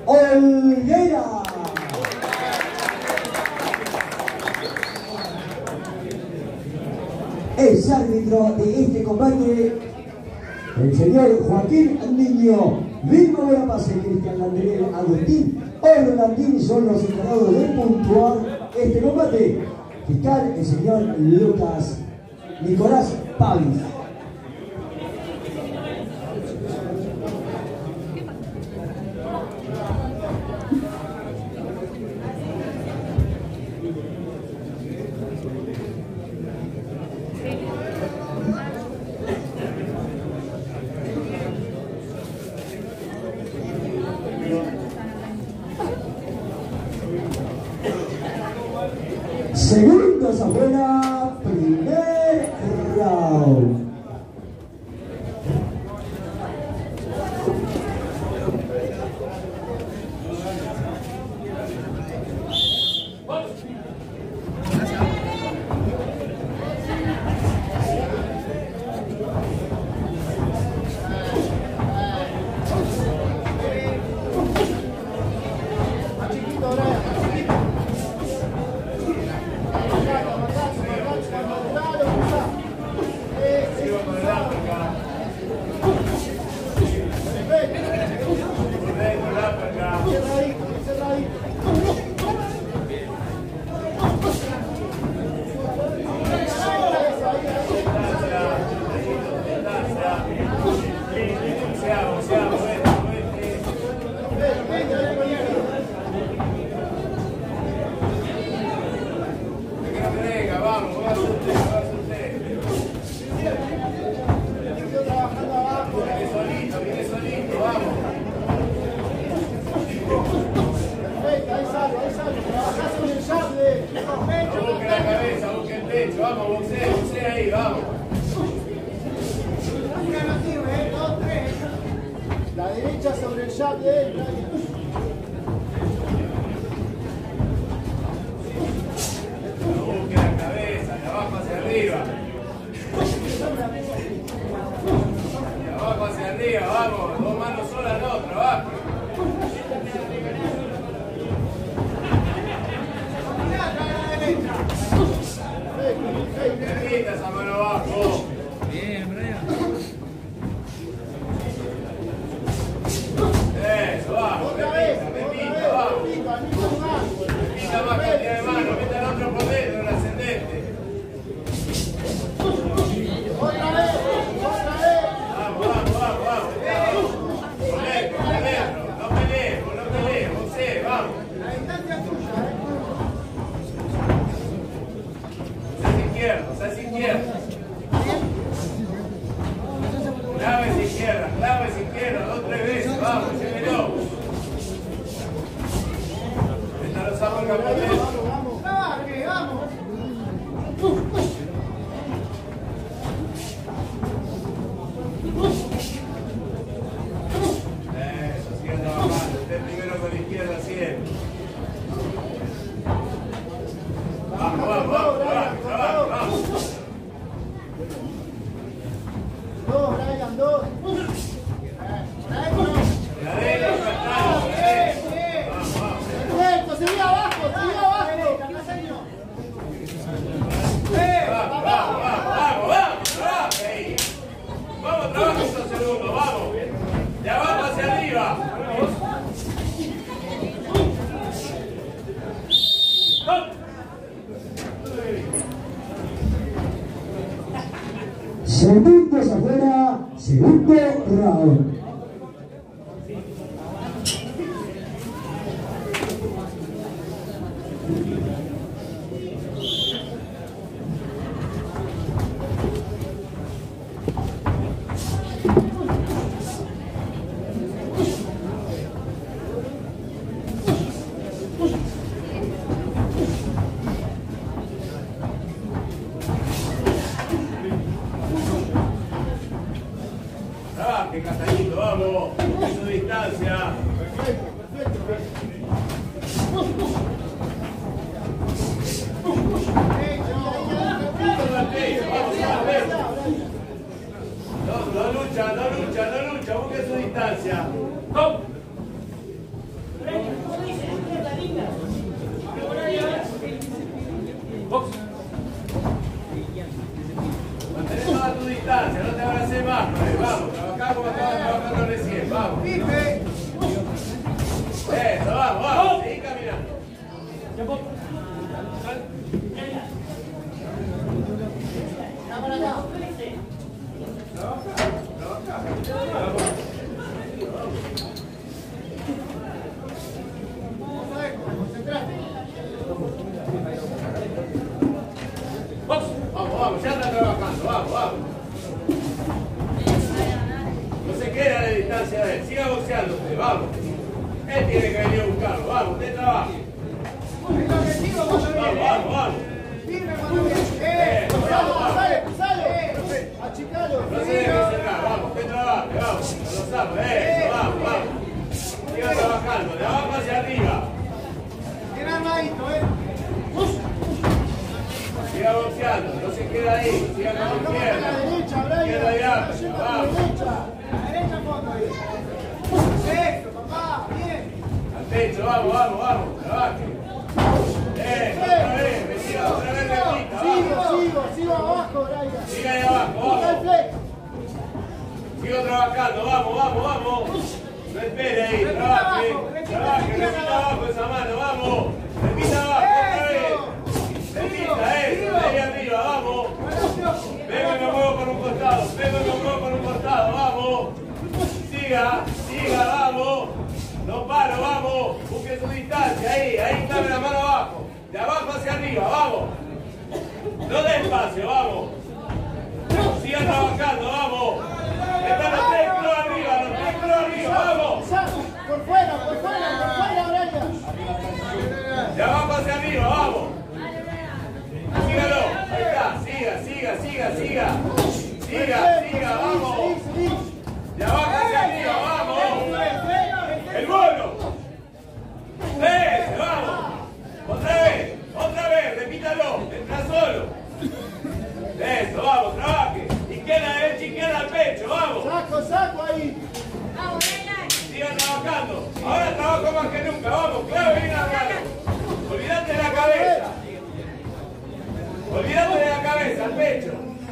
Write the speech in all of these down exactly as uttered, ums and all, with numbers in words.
Olguera. Es árbitro de este combate el señor Joaquín Niño, Vilma Buenapase, Cristian Landrel, Agustín Orlandini son los encargados de puntuar este combate. Fiscal el señor Lucas Nicolás Pavlis. Segundos afuera, primer round. Vamos, boxea, boxea ahí, vamos. La derecha sobre el jab de él. Busque la cabeza, de abajo hacia arriba. De abajo hacia arriba, vamos. Dos manos solas, no, trabajo. Permita esa mano abajo. Bien, Brian. Eso, vamos, repita, repita, vamos. Repita más cantidad de manos, meta el otro por dentro, el ascendente. Otra vez, otra vez. Vamos, vamos, vamos, vamos. Por dentro, por dentro. No peleemos, no peleemos, boxee, vamos. La distancia es tuya, ¿eh? Hacia izquierda, hacia izquierda. Claves izquierda, claves izquierda, dos, tres veces, vamos, llévelo. Esta lo saco el campeón. Vamos, vamos. Trabaje, vamos. Eso, sigue trabajando, usted primero con la izquierda, siempre. Vamos, vamos, vamos, trabajo, trabajo, vamos. Dos, Brian, dos. La derecha, atrás, la derecha. Vamos, vamos. Perfecto, seguí abajo, seguí abajo. Vamos, vamos, vamos, vamos, trabaja ahí. Vamos, trabaja estos segundos, vamos. De abajo hacia arriba. Segundos afuera, segundo round. Trabaje, Castañito, vamos. En su distancia. No, no lucha, no lucha, no lucha, busque su distancia. ¡Hop! vamos. Él tiene que venir a buscarlo, vamos, usted trabaja. Vamos, vamos, vamos. ¡Eh! ¡Sale, sale! ¡Achicalo! No se deje cerrar, vamos, usted trabaje, vamos. Con los sapos, eso, vamos, vamos. Siga trabajando, de abajo hacia arriba. Bien armadito, ¿eh? Siga boxeando, no se queda ahí, siga con su A la pierna. derecha, Brian. Izquierda y A amplia, la vamos. derecha. A la derecha, fondo ahí. Eso, papá, bien. Al techo, vamos, vamos, vamos, trabaje. Eso, otra vez, retira, otra vez repita, Sigo, vamos. sigo, sigo abajo, Brian. Siga ahí abajo, Toca el vamos. flex. Sigo trabajando, vamos, vamos, vamos. No espere ahí, trabaje. Trabaje, repita abajo esa mano, vamos. Repita abajo, otra vez. Repita eso, de ahí arriba, vamos. Vengo y me muevo por un costado, vengo y me muevo por un costado, vamos. Siga, siga, vamos. No paro, vamos. Busque su distancia, ahí, ahí clave la mano abajo. De abajo hacia arriba, vamos. No dé espacio, vamos. Siga trabajando, vamos. Están los tres kilos arriba, los tres kilos arriba, vamos. Por fuera, por fuera, por fuera, Brian. De abajo hacia arriba, vamos. Sígalo, ahí está, siga, siga, siga, siga. Siga, siga, vamos. De abajo hacia arriba, vamos. El bono. Ese, vamos. Otra vez, otra vez, repítalo, entra solo. Eso, vamos, trabaje. Izquierda, derecha, izquierda al pecho, vamos. Saco, saco ahí. Siga trabajando. Ahora trabajo más que nunca, vamos, clave bien la mano. Olvídate de la cabeza. Olvídate de la cabeza, al pecho.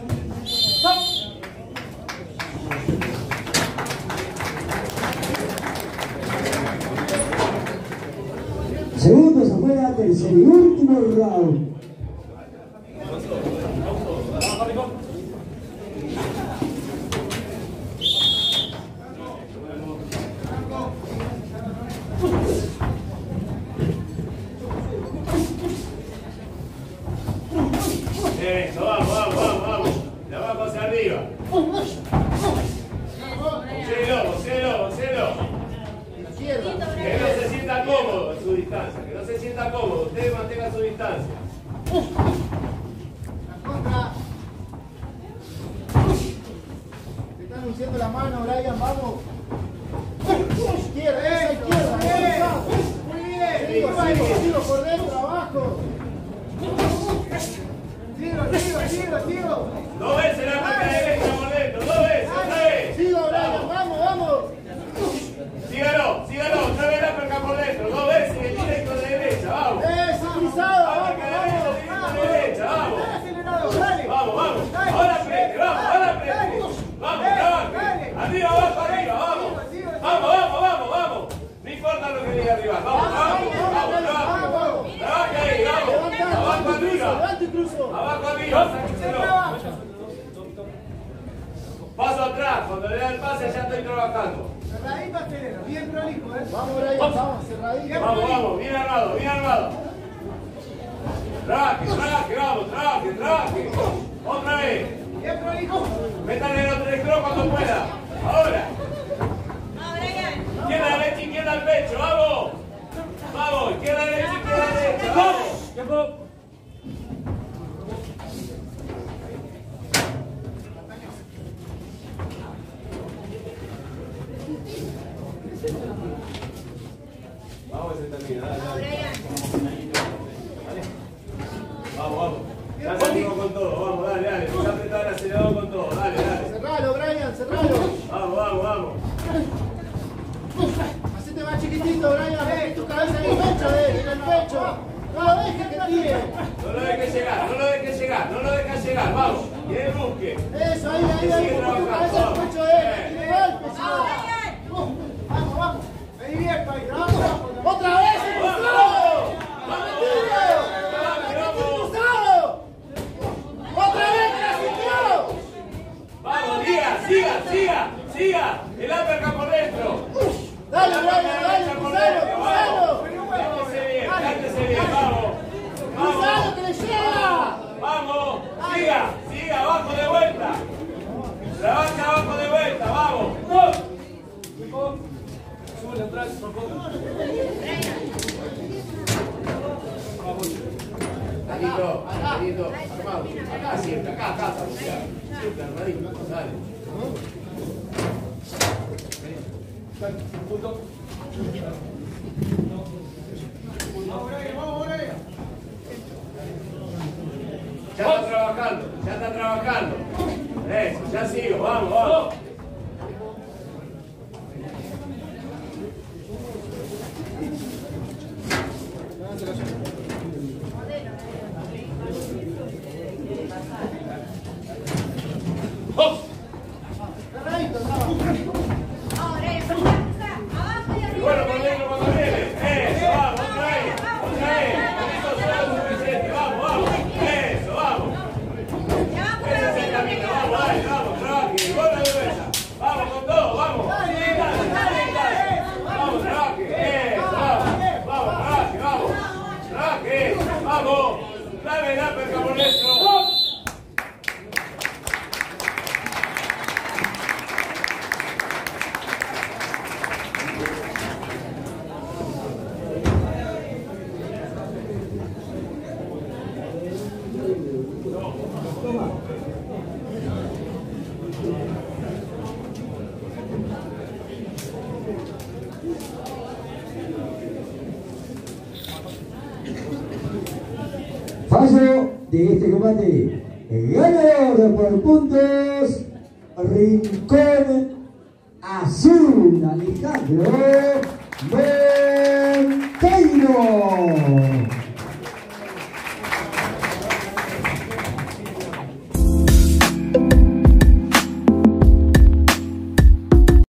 Segundos afuera, tercer y último round. Eso, vamos, vamos, vamos, vamos. De abajo hacia arriba. Boxéelo, boxéelo, boxéelo. Que no se sienta cómodo en su distancia, que no se sienta cómodo. Usted mantenga su distancia. La contra. Te están luciendo la mano, Brian, vamos. Izquierda, esa izquierda. Muy bien. Sigo, sigo, sigo por dentro, abajo. Sigo, sigo, sigo, sigo. Dos veces la marca derecha por dentro, dos veces, otra vez. Sigo, Brian, vamos, vamos. Sígalo, sígalo, otra vez la marca por dentro, dos veces y el directo de derecha, vamos. Eso, cruzado, La vamos, marca derecha, directo de derecha, vamos. acelerado, dale. Vamos, vamos. Ahora frente, vamos, ahora frente. Vamos, trabaje. Arriba, abajo, arriba, vamos. Vamos, vamos, vamos, vamos. No importa lo que diga arriba. Vamos, vamos, vamos, trabaje. Trabaje ahí, vamos. Abajo, arriba. Levanta y cruzo. Abajo, arriba, sáquenselo. Paso atrás, cuando le da el pase ya estoy trabajando. Cerradito acelera, bien prolijo, ¿eh? Vamos, Brian, vamos, cerradito. Vamos, vamos, bien armado, bien armado. Trabaje, trabaje, vamos, trabaje, trabaje. Otra vez. Bien prolijo. Métanle los tres crocs cuando pueda. Ahora. Izquierda, derecha, izquierda al pecho, vamos. Vamos, izquierda, derecha, izquierda, derecha, vamos. Vamos, se termina, dale, dale. Vamos, vamos. Ya salimos con todo, vamos, dale, dale. Vamos a apretar el acelerador con todo, dale, dale. Cerralo, Brian, cerralo. Vamos, vamos, vamos. Hacete más chiquitito, Brian. Mete tu cabeza en el pecho, eh, en el pecho. No lo dejes que tire. No lo dejes llegar, no lo dejes llegar, no lo dejes llegar, vamos. Y él busque. Eso, ahí, ahí, ahí. Mete tu cabeza en el pecho de él. Tire golpe, si no. Vamos, vamos. Vení bien, Pai. Vamos. Otra vez, el cruzado. ¡Cruzado! ¡Otra vez que la sintió! Vamos, siga, siga, siga, siga. El uppercut por dentro. Dale, El Brian, uppercut dale, derecha por cruzalo, dentro, cruzalo. vamos. Cántese bien, cántese bien, vamos. ¡Cruzalo Vamos, que le llega! vamos. Siga, siga, abajo de vuelta. Trabaja abajo de vuelta, vamos. Danilo, Danilo, armado. Acá siempre, acá, acá, siempre armadito, dale. Ya está trabajando, ya está trabajando. Eso, ya sigo, vamos, vamos. Y bueno, ponelo cuando viene. Eso, vamos, otra vez, otra vez. Eso solo es suficiente, vamos, vamos. Eso, vamos. Ese es el camino, vamos, dale, vamos, trabaje. Gol de vuelta. Vamos con todo, vamos. Dale, dale, dale. Vamos, trabaje. Eso, vamos. Vamos, trabaje, vamos. Trabaje, vamos. Dame la perca por dentro. Fallo de este combate, el ganador por puntos, Rincón Azul, Alejandro Monteiro.